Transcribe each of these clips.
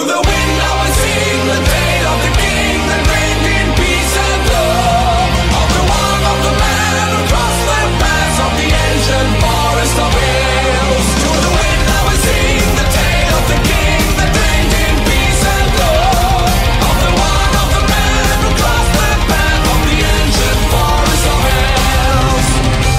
the wind I will sing the tale of the king that reigned in peace and love, of the one of the man who crossed the paths of the ancient forest of hills. To the wind I will sing the tale of the king that reigned in peace and love, of the one of the man who crossed the path of the ancient forest of hills.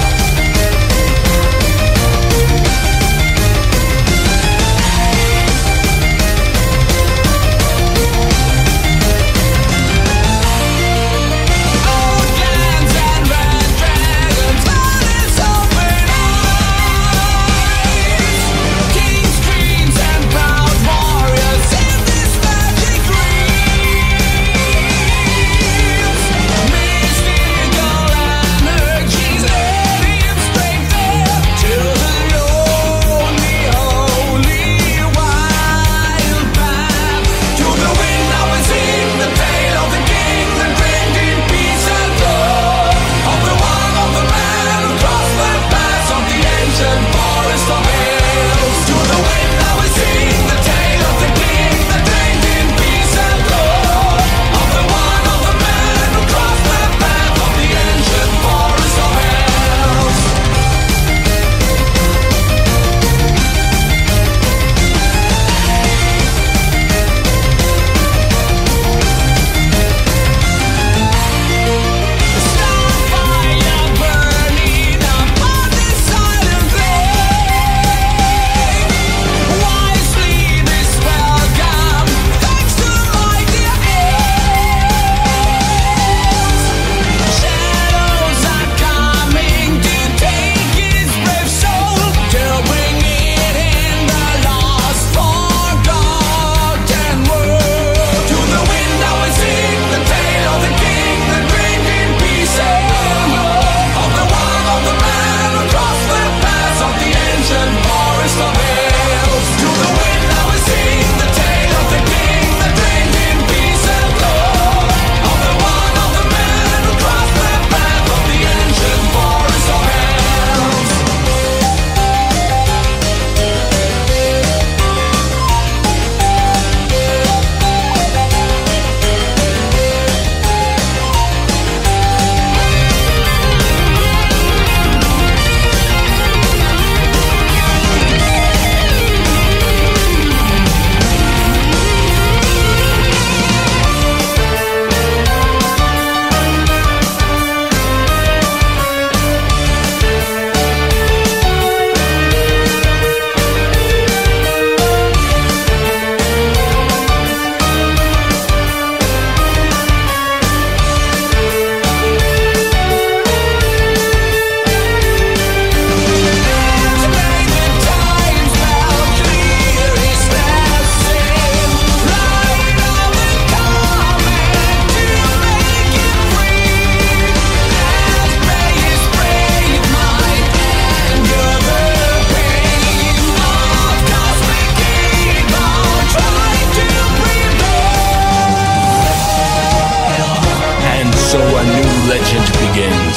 So a new legend begins.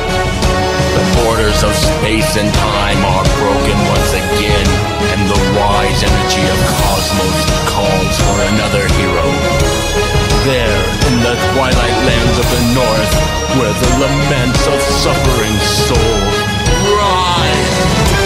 The borders of space and time are broken once again, and the wise energy of cosmos calls for another hero. There, in the twilight lands of the north, where the laments of suffering soul rise.